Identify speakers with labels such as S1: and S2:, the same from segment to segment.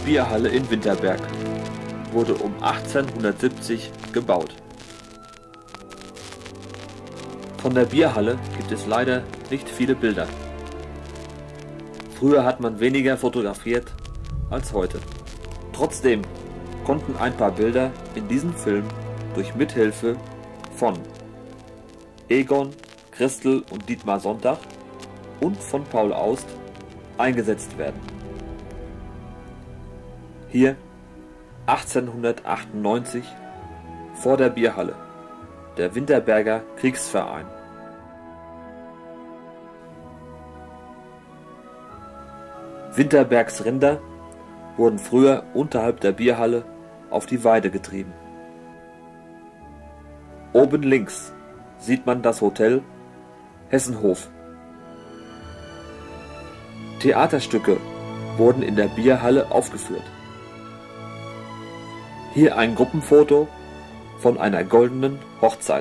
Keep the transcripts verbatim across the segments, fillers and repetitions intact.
S1: Bierhalle in Winterberg wurde um achtzehnhundertsiebzig gebaut. Von der Bierhalle gibt es leider nicht viele Bilder. Früher hat man weniger fotografiert als heute. Trotzdem konnten ein paar Bilder in diesem Film durch Mithilfe von Egon, Christel und Dietmar Sonntag und von Paul Aust eingesetzt werden. Hier achtzehnhundertachtundneunzig vor der Bierhalle, der Winterberger Kriegsverein. Winterbergs Rinder wurden früher unterhalb der Bierhalle auf die Weide getrieben. Oben links sieht man das Hotel Hessenhof. Theaterstücke wurden in der Bierhalle aufgeführt. Hier ein Gruppenfoto von einer goldenen Hochzeit.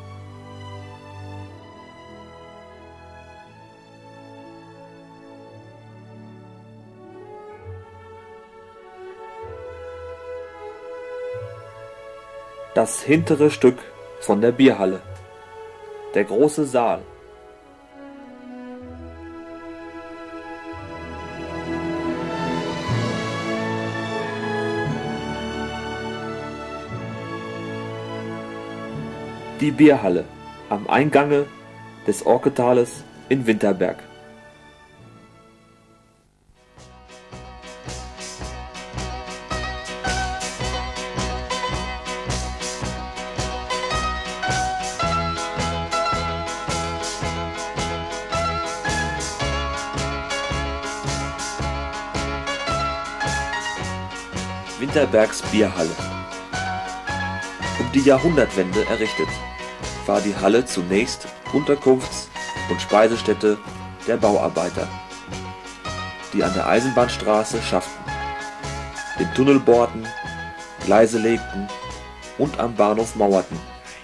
S1: Das hintere Stück von der Bierhalle, der große Saal. Die Bierhalle am Eingange des Orketales in Winterberg. Winterbergs Bierhalle. Um die Jahrhundertwende errichtet, war die Halle zunächst Unterkunfts- und Speisestätte der Bauarbeiter, die an der Eisenbahnstraße schafften, den Tunnel bohrten, Gleise legten und am Bahnhof mauerten.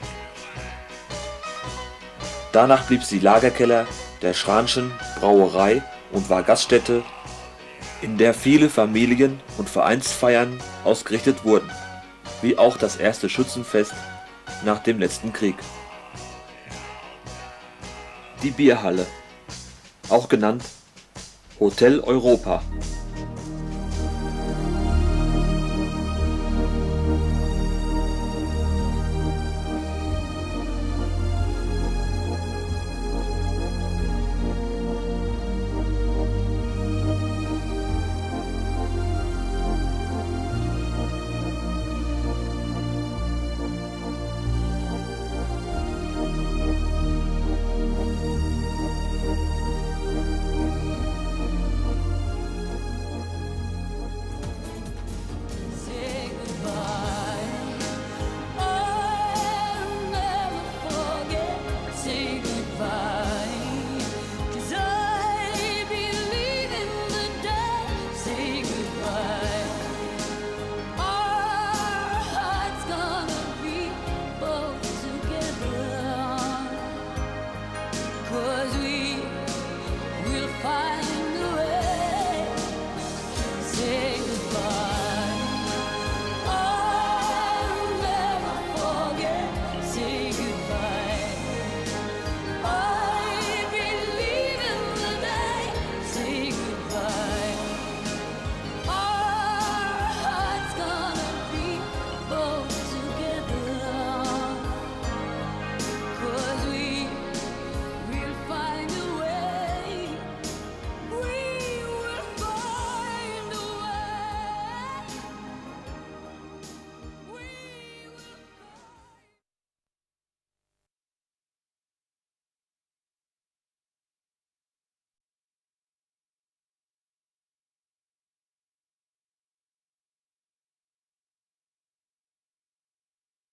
S1: Danach blieb sie Lagerkeller der Schranschen Brauerei und war Gaststätte, in der viele Familien- und Vereinsfeiern ausgerichtet wurden, wie auch das erste Schützenfest nach dem letzten Krieg. Die Bierhalle, auch genannt Hotel Europa.